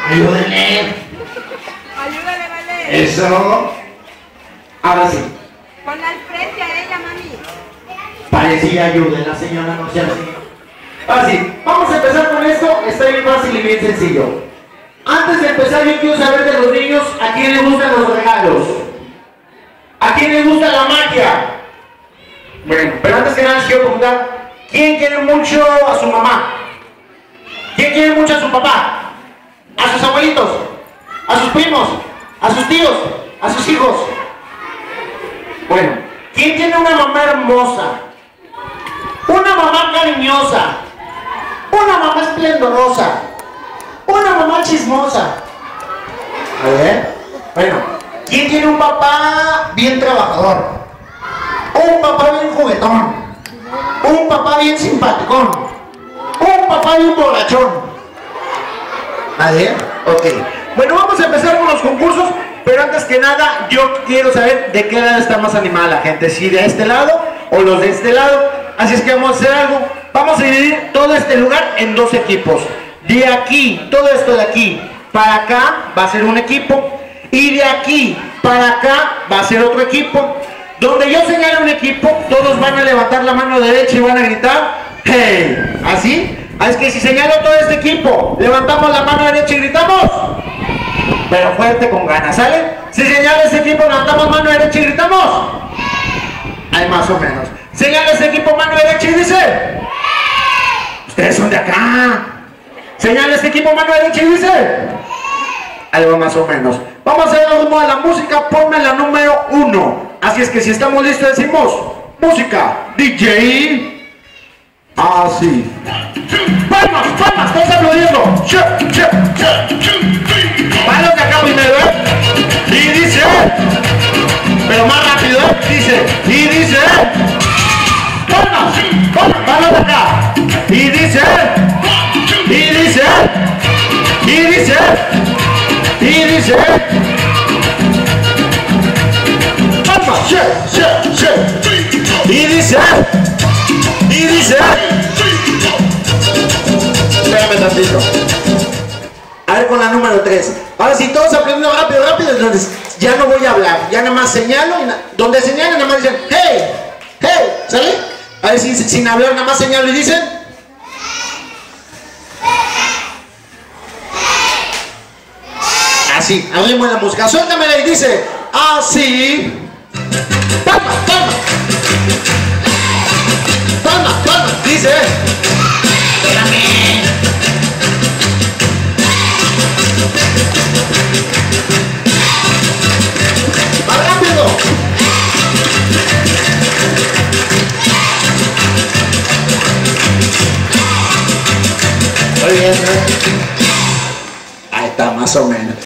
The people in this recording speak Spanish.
Ayúdenle. Ayúdale, vale. Eso. Ahora sí. Con al frente a ella, mami. Parecía ayúdenla, señora, no sea así. Ahora sí, vamos a empezar con esto. Está bien fácil y bien sencillo. Antes de empezar, yo quiero saber de los niños a quién les gustan los regalos. ¿A quién les gusta la magia? Bueno, pero antes que nada les quiero preguntar, ¿quién quiere mucho a su mamá? ¿Quién quiere mucho a su papá? ¿A sus abuelitos? ¿A sus primos? ¿A sus tíos? ¿A sus hijos? Bueno, ¿quién tiene una mamá hermosa? Una mamá cariñosa. Una mamá esplendorosa. Una mamá chismosa. A ver, bueno, ¿quién tiene un papá bien trabajador? Un papá bien juguetón. Un papá bien simpaticón. Un papá bien borrachón. ¿Nadie? Ok. Bueno, vamos a empezar con los concursos, pero antes que nada, yo quiero saber de qué lado está más animada la gente, si de este lado o los de este lado. Así es que vamos a hacer algo. Vamos a dividir todo este lugar en dos equipos. De aquí, todo esto de aquí para acá va a ser un equipo, y de aquí para acá va a ser otro equipo. Donde yo señale un equipo, todos van a levantar la mano derecha y van a gritar ¡hey! ¿Así? Es que si señalo todo este equipo, levantamos la mano derecha y gritamos, pero fuerte, con ganas, ¿sale? Si señala este equipo, levantamos mano derecha y gritamos, hay más o menos. Señala este equipo mano derecha y dice, ustedes son de acá. Señala este equipo mano derecha y dice, algo más o menos. Vamos a hacer el ritmo de la música, ponme la número 1. Así es que si estamos listos decimos, música, DJ. Así. Palmas, palmas, todos aplaudiendo. Manos de acá primero, y dice, pero más rápido, dice, y dice, palmas, palmas, manos de acá, y dice, y dice, y dice, y dice, palmas, y dice, y dice, espérame tantito. A ver con la número 3. Ahora sí, todos aprendiendo rápido, rápido, entonces ya no voy a hablar, ya nada más señalo, y donde señalen nada más dicen, hey, hey, ¿sale? A ver si sin hablar nada más señalo y dicen, así, abrimos la música, suéltamela y dice, así, palma, palma, palma, palma, dice, espérame. ¡Más rápido! Muy bien, ¿eh? Ahí está, más o menos.